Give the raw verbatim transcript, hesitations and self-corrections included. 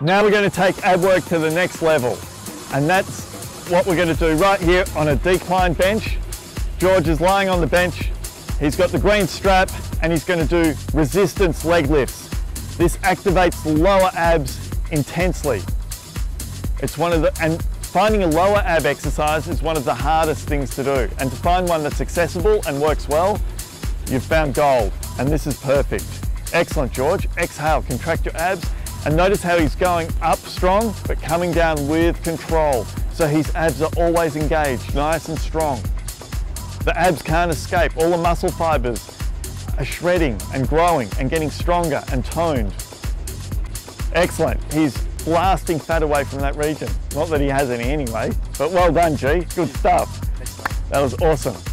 Now we're going to take ab work to the next level, and that's what we're going to do right here on a decline bench. George is lying on the bench. He's got the green strap and he's going to do resistance leg lifts. This activates the lower abs intensely. It's one of the, and finding a lower ab exercise is one of the hardest things to do. And to find one that's accessible and works well, you've found gold, and this is perfect. Excellent, George. Exhale, contract your abs, and notice how he's going up strong, but coming down with control. So his abs are always engaged, nice and strong. The abs can't escape. All the muscle fibers are shredding and growing and getting stronger and toned. Excellent. He's blasting fat away from that region. Not that he has any anyway, but well done, G. Good stuff. That was awesome.